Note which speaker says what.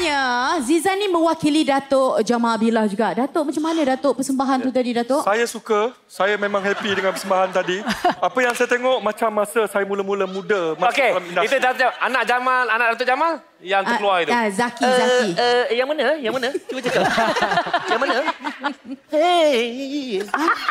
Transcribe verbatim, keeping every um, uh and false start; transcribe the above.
Speaker 1: sebenarnya Zizan ni mewakili Datuk Jamal Billah juga. Datuk, macam mana Datuk persembahan tu tadi, Datuk?
Speaker 2: Saya suka. Saya memang happy dengan persembahan tadi. Apa yang saya tengok macam masa saya mula-mula muda.
Speaker 3: Okey, itu Datuk anak Jamal, anak Datuk Jamal yang terkeluar itu.
Speaker 1: Ah, Zaki, Zaki.
Speaker 4: Uh, uh, yang mana? Yang mana? Cuba cakap. Yang mana? Hey.